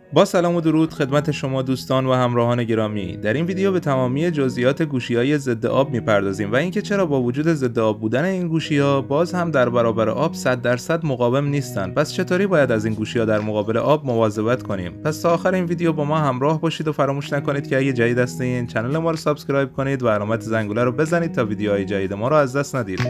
با سلام و درود خدمت شما دوستان و همراهان گرامی. در این ویدیو به تمامی جزئیات گوشی‌های ضد آب می‌پردازیم و اینکه چرا با وجود ضد آب بودن این گوشی‌ها باز هم در برابر آب 100% مقاوم نیستن. پس چطوری باید از این گوشی‌ها در مقابل آب مواظبت کنیم؟ پس تا آخر این ویدیو با ما همراه باشید و فراموش نکنید که اگه جدید هستین کانال ما رو سابسکرایب کنید و علامت زنگوله رو بزنید تا ویدیوهای جدید ما رو از دست ندید.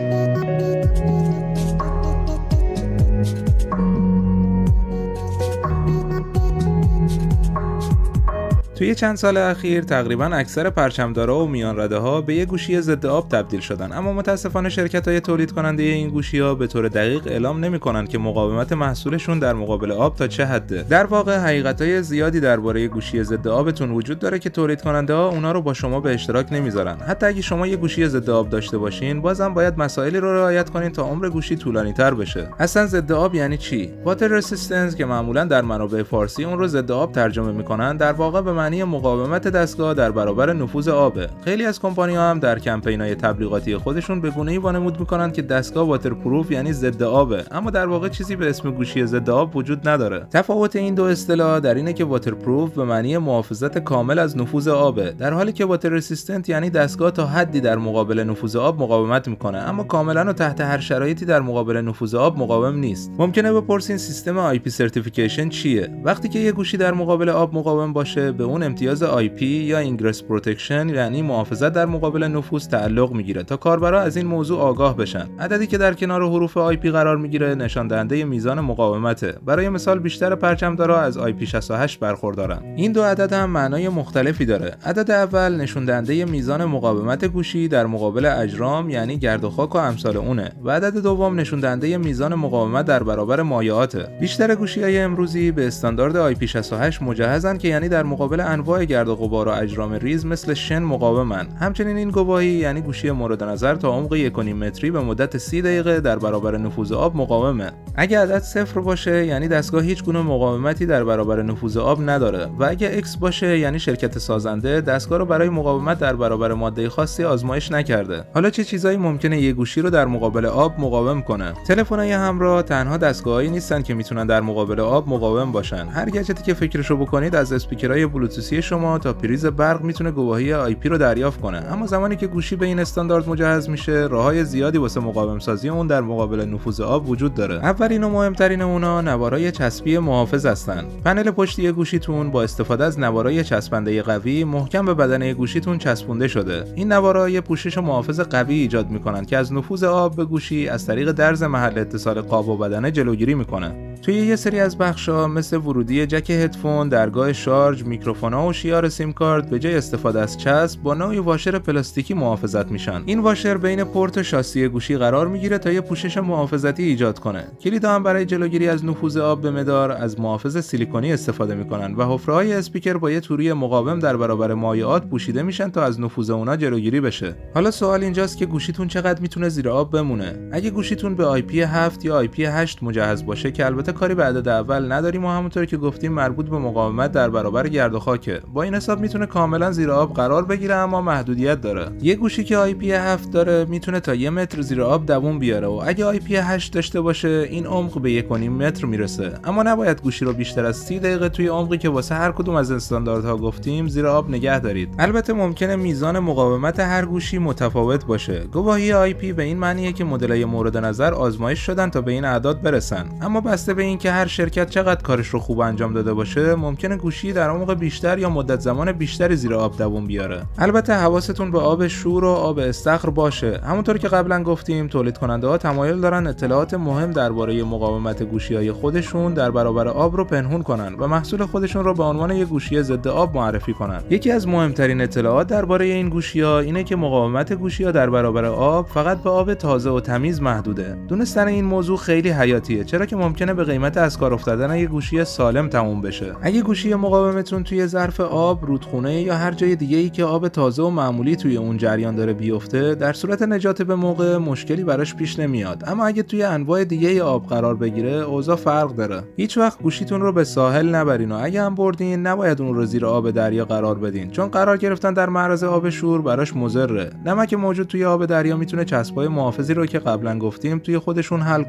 توی چند سال اخیر تقریباً اکثر پرچمدارا و میانرده‌ها به یک گوشی ضد آب تبدیل شدن، اما متاسفانه شرکت‌های تولید کننده این گوشی‌ها به طور دقیق اعلام نمی‌کنند که مقاومت محصولشون در مقابل آب تا چه حده. در واقع حقیقت‌های زیادی درباره گوشی ضد آبتون وجود داره که تولید کننده‌ها اونا رو با شما به اشتراک نمی‌ذارن. حتی اگه شما یک گوشی ضد آب داشته باشین، بازم باید مسائلی رو رعایت کنین تا عمر گوشی طولانی‌تر بشه. اصلا ضد آب یعنی چی؟ واتر رزिस्टنس که معمولاً در منابع فارسی اون رو ضد آب ترجمه می‌کنن، در واقع به معنی مقاومت دستگاه در برابر نفوذ آبه. خیلی از کمپانی‌ها هم در کمپین‌های تبلیغاتی خودشون به گونه‌ای وانمود می‌کنن که دستگاه واترپروف یعنی ضد آبه، اما در واقع چیزی به اسم گوشی ضد آب وجود نداره. تفاوت این دو اصطلاح در اینه که واترپروف به معنی محافظت کامل از نفوذ آبه، در حالی که واتر رزिस्टنت یعنی دستگاه تا حدی در مقابل نفوذ آب مقاومت می‌کنه، اما کاملاً و تحت هر شرایطی در مقابل نفوذ آب مقاوم نیست. ممکنه بپرسین سیستم IP سرتیفیکیشن چیه؟ وقتی که یه گوشی در مقابل آب مقاوم باشه، به اون امتیاز IP یا اینگرس پروتکشن یعنی محافظت در مقابل نفوذ تعلق میگیره تا کاربرا از این موضوع آگاه بشن. عددی که در کنار حروف IP قرار میگیره نشان دهنده میزان مقاومته. برای مثال بیشتر پرچمدارا از IP68 برخوردارن. این دو عدد هم معنای مختلفی داره. عدد اول نشون دهنده میزان مقاومت گوشی در مقابل اجرام یعنی گرد و خاک و امثال اونه و عدد دوم نشون دهنده میزان مقاومت در برابر مایعاته. بیشتر گوشی‌های امروزی به استاندارد IP68 مجهزن که یعنی در مقابل انواع گرد و غبار و اجرام ریز مثل شن مقاومن. همچنین این گواهی یعنی گوشی مورد نظر تا عمق 1.5 متری به مدت 30 دقیقه در برابر نفوذ آب مقاومه. اگه عدد 0 باشه یعنی دستگاه هیچ گونه مقاومتی در برابر نفوذ آب نداره و اگه X باشه یعنی شرکت سازنده دستگاه رو برای مقاومت در برابر ماده خاصی آزمایش نکرده. حالا چه چیزایی ممکنه یه گوشی رو در مقابل آب مقاوم کنه؟ تلفن‌های همراه تنها دستگاهایی نیستن که میتونن در مقابل آب مقاوم باشن. هر گجتی که فکرشو بکنید از اسپیکرهای بلوتوثی شما تا پریز برق میتونه گواهی IP رو دریافت کنه، اما زمانی که گوشی به این استاندارد مجهز میشه راههای زیادی واسه مقاوم سازی اون در مقابل نفوذ آب وجود داره. اولین و مهمترین اونا نوارای چسبی محافظ هستن. پنل پشتی گوشیتون با استفاده از نوارای چسبنده قوی محکم به بدنه گوشیتون چسبونده شده. این نوارا یه پوشش محافظ قوی ایجاد میکنن که از نفوذ آب به گوشی از طریق درز محل اتصال قاب و بدنه جلوگیری میکنه. توی یه سری از بخشا مثل ورودی جک هدفون، درگاه شارژ، میکروفونا و شیار سیم کارت به جای استفاده از چسب با نوعی واشر پلاستیکی محافظت میشن. این واشر بین پورت و شاسی گوشی قرار میگیره تا یه پوشش محافظتی ایجاد کنه. کلیدا هم برای جلوگیری از نفوذ آب به مدار از محافظ سیلیکونی استفاده میکنن و حفره‌های اسپیکر با یه توری مقاوم در برابر مایعات پوشیده میشن تا از نفوذ اونها جلوگیری بشه. حالا سوال اینجاست که گوشیتون چقدر میتونه زیر آب بمونه؟ اگه گوشیتون به IP7 یا IP8 مجهز باشه که البته کاری به عدد اول نداریم و همونطور که گفتیم مربوط به مقاومت در برابر گرد و خاکه، با این حساب میتونه کاملا زیر آب قرار بگیره اما محدودیت داره. یه گوشی که IP7 داره میتونه تا 1 متر زیر آب دووم بیاره و اگه IP8 داشته باشه این عمق به 1.5 متر میرسه، اما نباید گوشی رو بیشتر از 30 دقیقه توی عمقی که واسه هر کدوم از استانداردها گفتیم زیر آب نگه دارید. البته ممکنه میزان مقاومت هر گوشی متفاوت باشه. گواهی IP به این معنیه که مدل‌های مورد نظر آزمایش شدن تا به این اعداد برسن، اما بسته به اینکه هر شرکت چقدر کارش رو خوب انجام داده باشه ممکنه گوشی در عمق بیشتر یا مدت زمان بیشتری زیر آب دووم بیاره. البته حواستون به آب شور و آب استخر باشه. همونطور که قبلا گفتیم تولید کننده ها تمایل دارن اطلاعات مهم درباره مقاومت گوشی‌های خودشون در برابر آب رو پنهون کنن و محصول خودشون رو به عنوان یک گوشی ضد آب معرفی کنن. یکی از مهمترین اطلاعات درباره این گوشی‌ها اینه که مقاومت گوشی‌ها در برابر آب فقط به آب تازه و تمیز محدوده. دونستن این موضوع خیلی حیاتیه، چرا که ممکنه به قیمت از کار افتادن یک گوشی سالم تموم بشه. اگه گوشی مقاومتون توی ظرف آب، رودخونه یا هر جای دیگه‌ای که آب تازه و معمولی توی اون جریان داره بیفته، در صورت نجات به موقع مشکلی براش پیش نمیاد. اما اگه توی انواع دیگه آب قرار بگیره، اوضاع فرق داره. هیچ وقت گوشیتون رو به ساحل نبرین و اگه هم بردین، نباید اون رو زیر آب دریا قرار بدین، چون قرار گرفتن در معرض آب شور براش مضره. نمک موجود توی آب دریا میتونه چسبای محافظی رو که قبلا گفتیم توی خودشون حل کنه.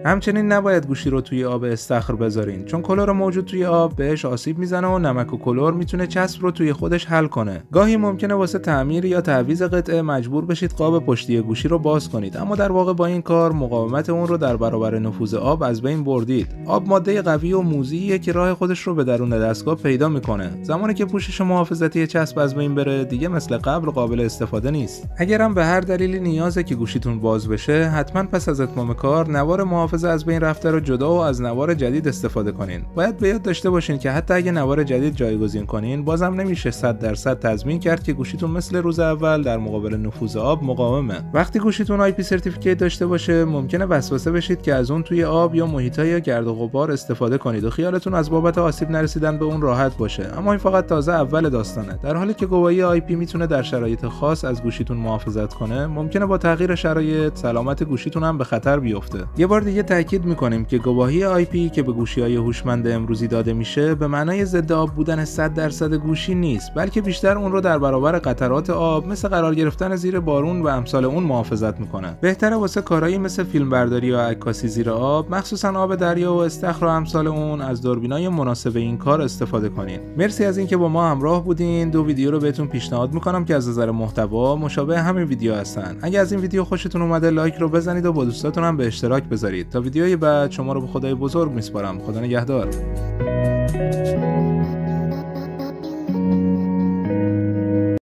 همچنین نباید گوشی رو توی آب استخر بذارین، چون کلور موجود توی آب بهش آسیب میزنه و نمک و کلور میتونه چسب رو توی خودش حل کنه. گاهی ممکنه واسه تعمیر یا تعویض قطعه مجبور بشید قاب پشتی گوشی رو باز کنید، اما در واقع با این کار مقاومت اون رو در برابر نفوذ آب از بین بردید. آب ماده قوی و موذیه که راه خودش رو به درون دستگاه پیدا میکنه. زمانی که پوشش محافظتی چسب از بین بره، دیگه مثل قبل قابل استفاده نیست. اگرم به هر دلیلی نیازه که گوشیتون باز بشه، حتما پس از اتمام کار نوار محافظ از بین رفته رو جدا و از نوار جدید استفاده کنین. باید به یاد داشته باشین که حتی اگه نوار جدید جایگزین کنین، بازم نمیشه 100% تضمین کرد که گوشیتون مثل روز اول در مقابل نفوذ آب مقاومه. وقتی گوشیتون آی پی سرتیفیکیت داشته باشه، ممکنه وسوسه بشید که از اون توی آب یا محیطای گرد و غبار استفاده کنید و خیالتون از بابت آسیب نرسیدن به اون راحت باشه. اما این فقط تازه اول داستانه. در حالی که گواهی آی پی میتونه در شرایط خاص از گوشیتون محافظت کنه، ممکنه با تغییر شرایط سلامت گوشیتون هم به خطر بیفته. یه بار دیگه تاکید میکنیم که گواهی آی پی که به گوشی‌های هوشمند امروزی داده میشه، به معنای ضد آب بودن 100% گوشی نیست، بلکه بیشتر اون رو در برابر قطرات آب مثل قرار گرفتن زیر بارون و امثال اون محافظت میکنه. بهتره واسه کارهایی مثل فیلمبرداری و عکاسی زیر آب، مخصوصا آب دریا و استخر و امثال اون، از دوربینای مناسب این کار استفاده کنین. مرسی از اینکه با ما همراه بودین. دو ویدیو رو بهتون پیشنهاد میکنم که از نظر محتوا مشابه همین ویدیو هستن. اگه از این ویدیو خوشتون اومده، لایک رو بزنید و با دوستاتون هم به اشتراک بذارید. تا ویدیوی بعد شما رو به خدای بزرگ میسپارم. خدا نگهدار.